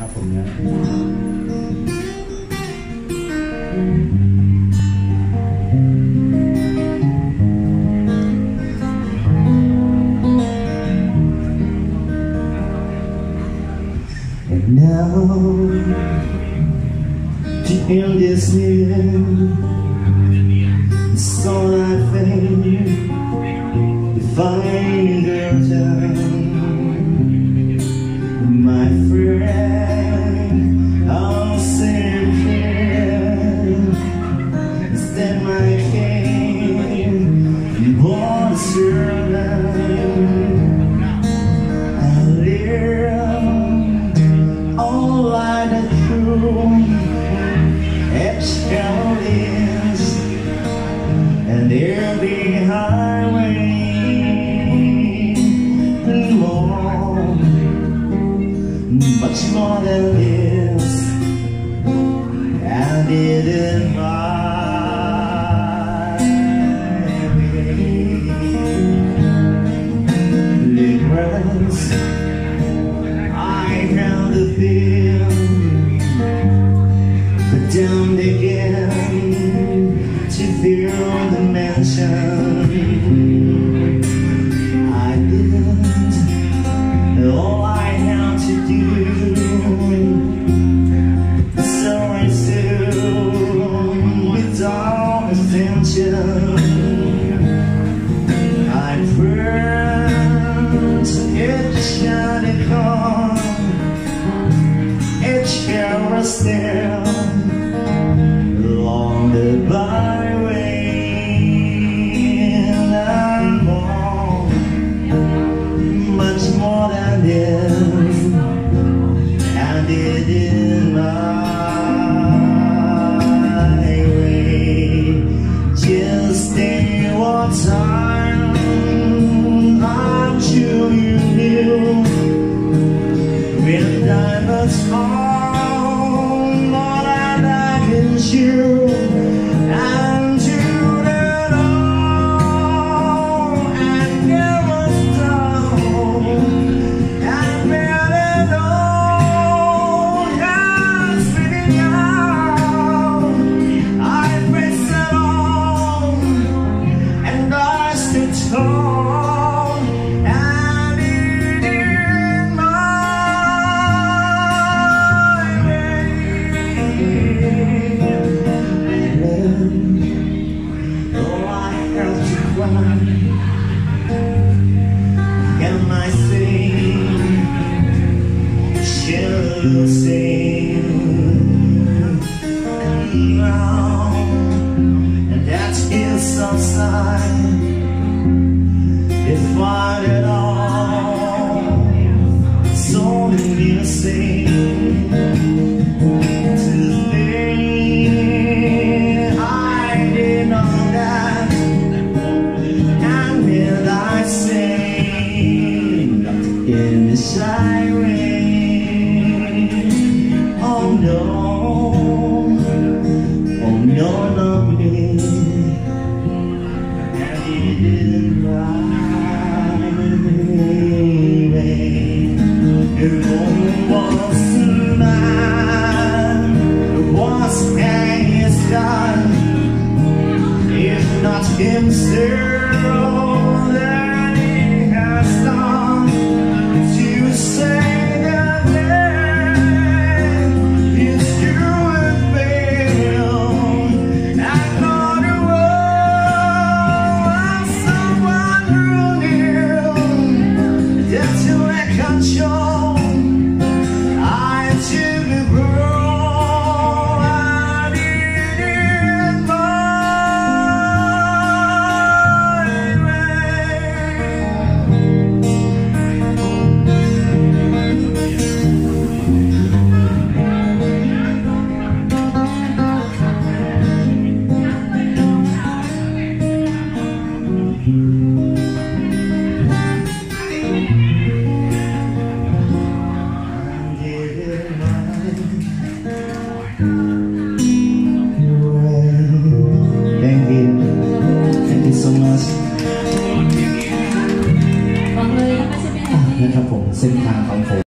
ผมนะ And now to end this year, it's all I think. If I go down, my friend, I'll sit here. Instead, my king, born surround. I live all like a true ex-Carolines, and every highway and more, much more than this I did in my way. Regrets I held a bill, but damned again to fill the mansion. I did all I had to do, so I soon without attention. I burned each shiny car, each carousel along the byway, and I'm more, much more than this I did in my way. Just stay one time, I'm sure you knew when diamonds fall more than I can chew. And to that all and never stop, and met it all, and spinning out. I pressed it all, and I stood tall, and it in my way. Oh, I have to cry. Can I sing? Shall I sing? Now, and that is some sign. If I at all, it's only a sing. Today I did know that, and then I sing in the siren. Oh no, not me. And you didn't right, baby. It was mine. Was his done, if not himself.